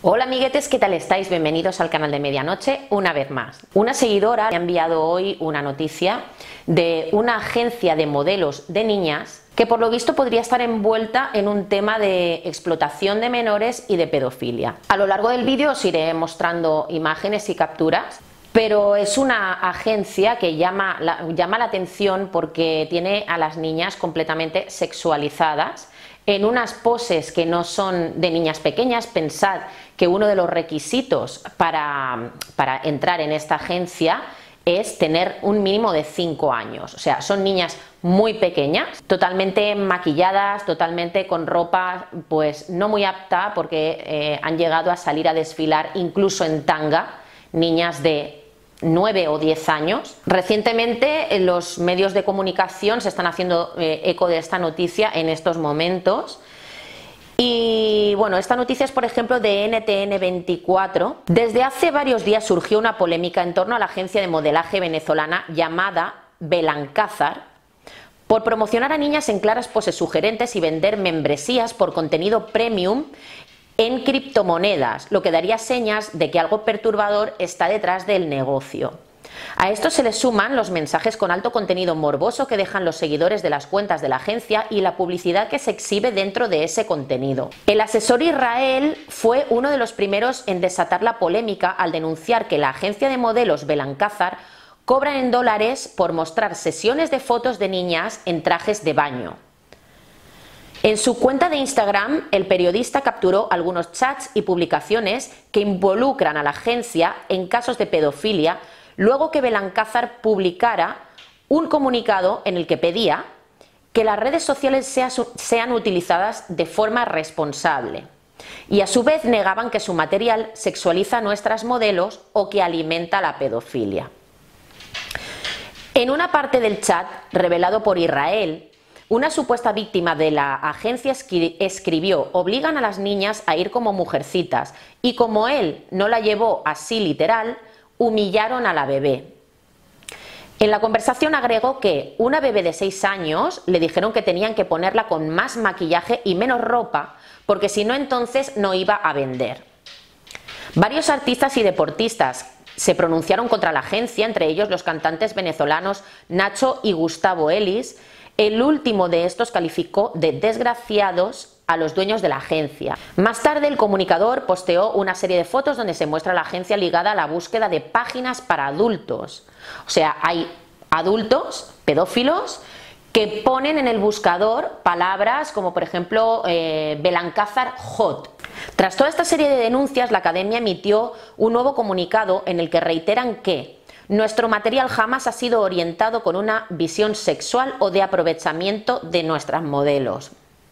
Hola amiguetes, ¿qué tal estáis? Bienvenidos al canal de Medianoche una vez más. Una seguidora me ha enviado hoy una noticia de una agencia de modelos de niñas que por lo visto podría estar envuelta en un tema de explotación de menores y de pedofilia. A lo largo del vídeo os iré mostrando imágenes y capturas, pero es una agencia que llama la atención porque tiene a las niñas completamente sexualizadas en unas poses que no son de niñas pequeñas. Pensad que uno de los requisitos para entrar en esta agencia es tener un mínimo de 5 años, o sea, son niñas muy pequeñas, totalmente maquilladas, totalmente con ropa pues no muy apta, porque han llegado a salir a desfilar incluso en tanga, niñas de 9 o 10 años. Recientemente los medios de comunicación se están haciendo eco de esta noticia en estos momentos. Y bueno, esta noticia es por ejemplo de NTN24. Desde hace varios días surgió una polémica en torno a la agencia de modelaje venezolana llamada Belancázar por promocionar a niñas en claras poses sugerentes y vender membresías por contenido premium en criptomonedas, lo que daría señas de que algo perturbador está detrás del negocio. A esto se le suman los mensajes con alto contenido morboso que dejan los seguidores de las cuentas de la agencia y la publicidad que se exhibe dentro de ese contenido. El asesor Israel fue uno de los primeros en desatar la polémica al denunciar que la agencia de modelos Belancázar cobra en dólares por mostrar sesiones de fotos de niñas en trajes de baño. En su cuenta de Instagram, el periodista capturó algunos chats y publicaciones que involucran a la agencia en casos de pedofilia, luego que Belancázar publicara un comunicado en el que pedía que las redes sociales sean utilizadas de forma responsable, y a su vez negaban que su material sexualiza a nuestras modelos o que alimenta la pedofilia. En una parte del chat revelado por Israel, una supuesta víctima de la agencia escribió: obligan a las niñas a ir como mujercitas, y como él no la llevó así literal, humillaron a la bebé. En la conversación agregó que una bebé de 6 años le dijeron que tenían que ponerla con más maquillaje y menos ropa, porque si no entonces no iba a vender. Varios artistas y deportistas se pronunciaron contra la agencia, entre ellos los cantantes venezolanos Nacho y Gustavo Elis. El último de estos calificó de desgraciados a los dueños de la agencia. Más tarde el comunicador posteó una serie de fotos donde se muestra a la agencia ligada a la búsqueda de páginas para adultos. O sea, hay adultos pedófilos que ponen en el buscador palabras como por ejemplo Belancázar Hot. Tras toda esta serie de denuncias, la academia emitió un nuevo comunicado en el que reiteran que nuestro material jamás ha sido orientado con una visión sexual o de aprovechamiento de nuestras modelos.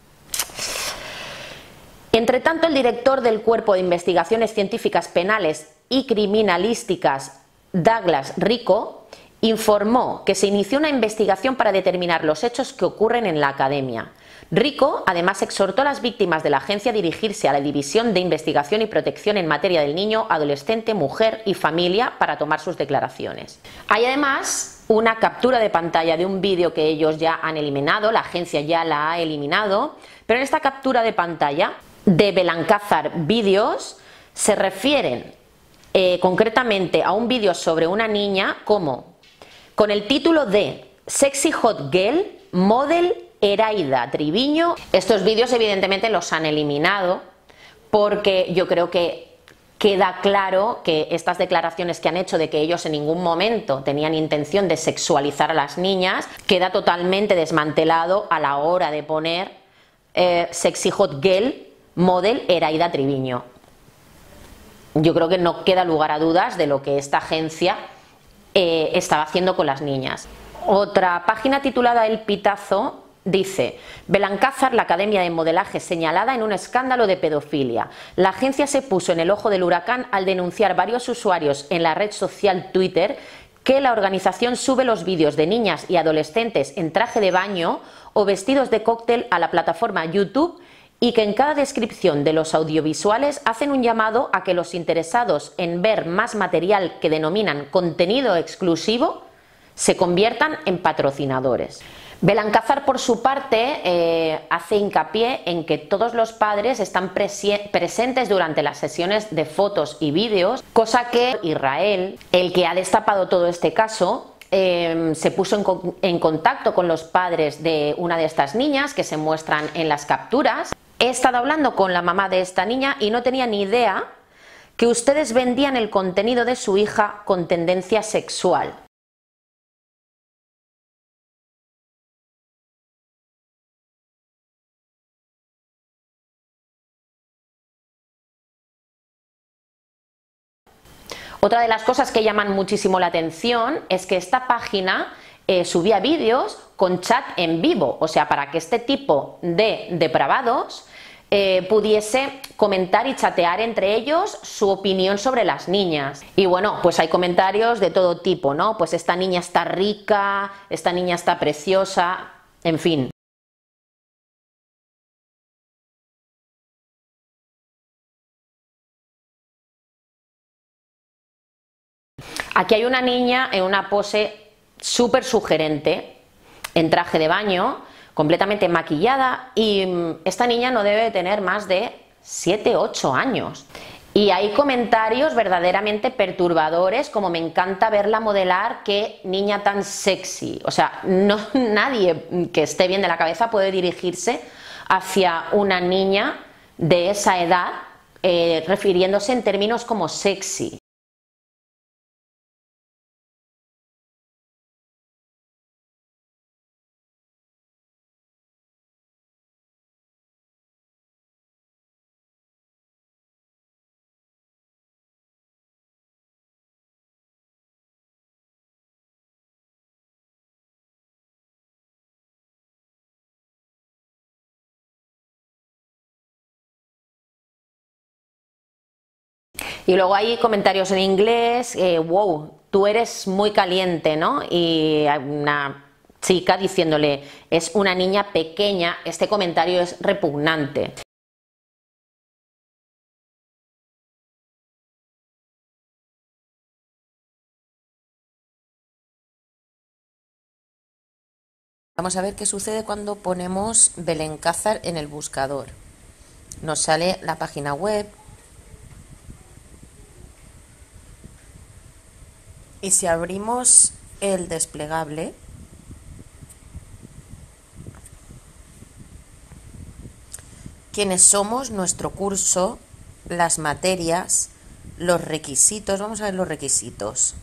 Entre tanto, el director del Cuerpo de Investigaciones Científicas Penales y Criminalísticas, Douglas Rico, informó que se inició una investigación para determinar los hechos que ocurren en la academia. Rico además exhortó a las víctimas de la agencia a dirigirse a la División de Investigación y Protección en materia del niño, adolescente, mujer y familia para tomar sus declaraciones. Hay además una captura de pantalla de un vídeo que ellos ya han eliminado, la agencia ya la ha eliminado, pero en esta captura de pantalla de Belancázar Vídeos se refieren concretamente a un vídeo sobre una niña como con el título de Sexy Hot Girl Model Eraida Triviño. Estos vídeos evidentemente los han eliminado porque yo creo que queda claro que estas declaraciones que han hecho de que ellos en ningún momento tenían intención de sexualizar a las niñas, queda totalmente desmantelado a la hora de poner Sexy Hot Girl Model Eraida Triviño. Yo creo que no queda lugar a dudas de lo que esta agencia estaba haciendo con las niñas. Otra página titulada El Pitazo dice: Belancázar, la academia de modelaje señalada en un escándalo de pedofilia. La agencia se puso en el ojo del huracán al denunciar varios usuarios en la red social Twitter que la organización sube los vídeos de niñas y adolescentes en traje de baño o vestidos de cóctel a la plataforma YouTube, y que en cada descripción de los audiovisuales hacen un llamado a que los interesados en ver más material que denominan contenido exclusivo se conviertan en patrocinadores. Belancázar, por su parte, hace hincapié en que todos los padres están presentes durante las sesiones de fotos y vídeos, cosa que Israel, el que ha destapado todo este caso, se puso en contacto con los padres de una de estas niñas que se muestran en las capturas. He estado hablando con la mamá de esta niña y no tenía ni idea que ustedes vendían el contenido de su hija con tendencia sexual. Otra de las cosas que llaman muchísimo la atención es que esta página subía vídeos con chat en vivo, o sea, para que este tipo de depravados pudiese comentar y chatear entre ellos su opinión sobre las niñas. Y bueno, pues hay comentarios de todo tipo, ¿no? Pues esta niña está rica, esta niña está preciosa, en fin. Aquí hay una niña en una pose súper sugerente, en traje de baño, completamente maquillada, y esta niña no debe tener más de 7 u 8 años. Y hay comentarios verdaderamente perturbadores, como me encanta verla modelar, qué niña tan sexy. O sea, no, nadie que esté bien de la cabeza puede dirigirse hacia una niña de esa edad refiriéndose en términos como sexy. Y luego hay comentarios en inglés, wow, tú eres muy caliente, ¿no? Y hay una chica diciéndole, es una niña pequeña, este comentario es repugnante. Vamos a ver qué sucede cuando ponemos Belencázar en el buscador. Nos sale la página web. Y si abrimos el desplegable, quiénes somos, nuestro curso, las materias, los requisitos. Vamos a ver los requisitos.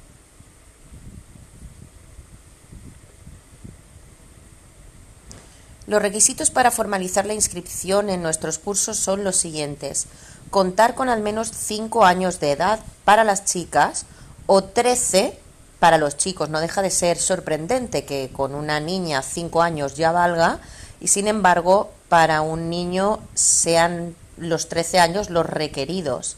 Los requisitos para formalizar la inscripción en nuestros cursos son los siguientes: contar con al menos 5 años de edad para las chicas o 13 para los chicos. No deja de ser sorprendente que con una niña 5 años ya valga, y sin embargo para un niño sean los 13 años los requeridos.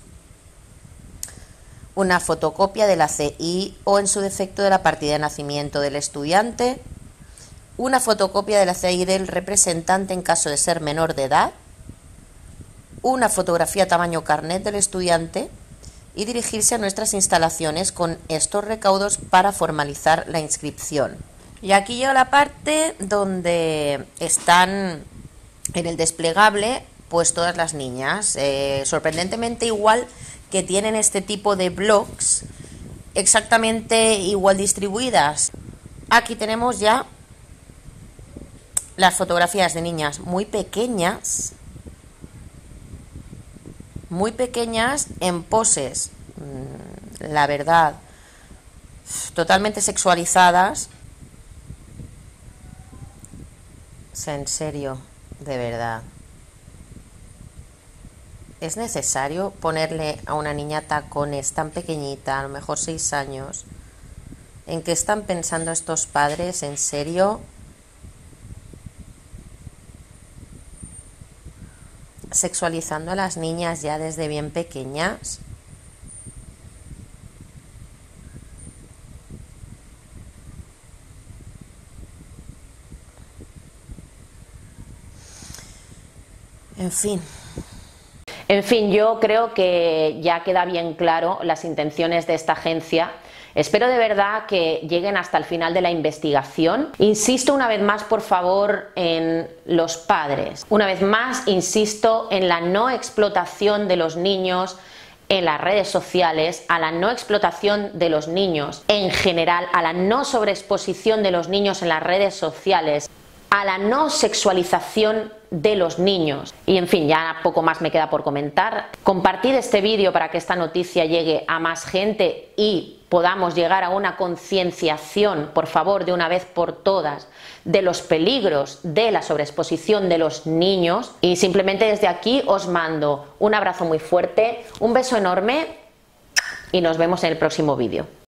Una fotocopia de la CI o, en su defecto, de la partida de nacimiento del estudiante. Una fotocopia de la CI del representante en caso de ser menor de edad. Una fotografía tamaño carnet del estudiante. Y dirigirse a nuestras instalaciones con estos recaudos para formalizar la inscripción. Y aquí llega la parte donde están en el desplegable pues todas las niñas, sorprendentemente igual que tienen este tipo de blogs, exactamente igual distribuidas. Aquí tenemos ya las fotografías de niñas muy pequeñas en poses, la verdad, totalmente sexualizadas. O sea, en serio, de verdad, ¿es necesario ponerle a una niña tacones tan pequeñita, a lo mejor 6 años? ¿En qué están pensando estos padres? ¿En serio? Sexualizando a las niñas ya desde bien pequeñas. En fin. En fin, yo creo que ya queda bien claro las intenciones de esta agencia. Espero de verdad que lleguen hasta el final de la investigación. Insisto una vez más, por favor, en los padres. Una vez más, insisto en la no explotación de los niños en las redes sociales, a la no explotación de los niños en general, a la no sobreexposición de los niños en las redes sociales, a la no sexualización de los niños. Y en fin, ya poco más me queda por comentar. Compartid este vídeo para que esta noticia llegue a más gente y podamos llegar a una concienciación, por favor, de una vez por todas, de los peligros de la sobreexposición de los niños. Y simplemente desde aquí os mando un abrazo muy fuerte, un beso enorme y nos vemos en el próximo vídeo.